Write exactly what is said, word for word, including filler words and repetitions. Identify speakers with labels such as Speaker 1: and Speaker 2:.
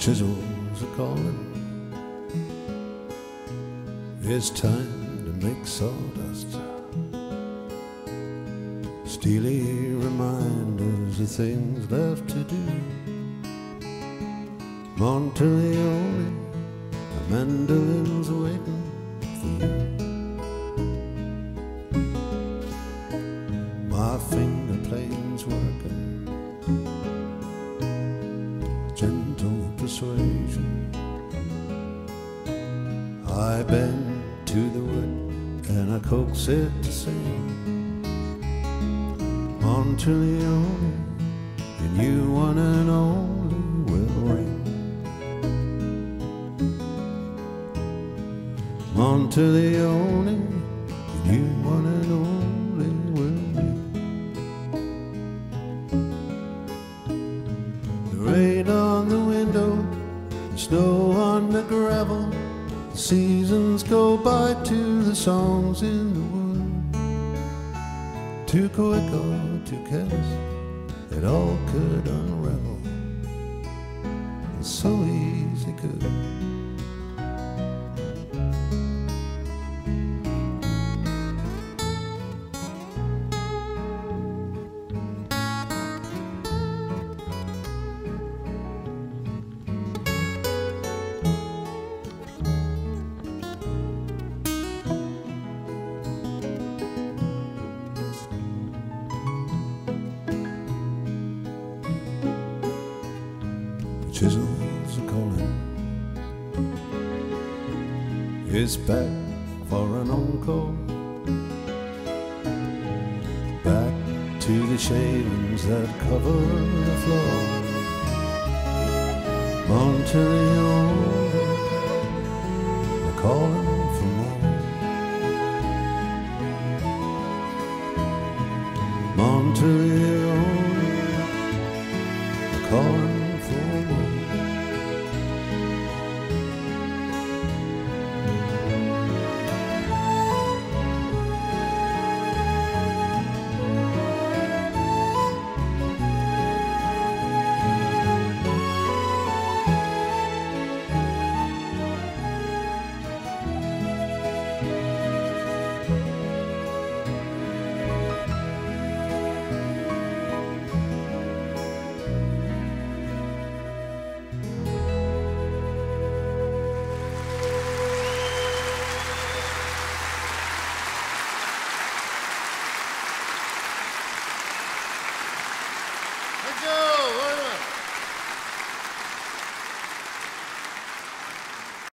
Speaker 1: chisels are calling. It's time to make sawdust. Steely reminders of things left to do. Monteleone, the mandolin's waiting for you. My finger planes working, gentle persuasion. I bend to the wood and I coax it to sing. Monteleone, and you one and only will ring. Monteleone, and you one and only will ring. The rain on the window, the snow on the gravel. The seasons go by to the songs in the wood. Too quick or too careless, it all could unravel, and so easy could. Chisels are calling. It's back for an encore. Back to the shavings that cover the floor. Monteleone, they're calling.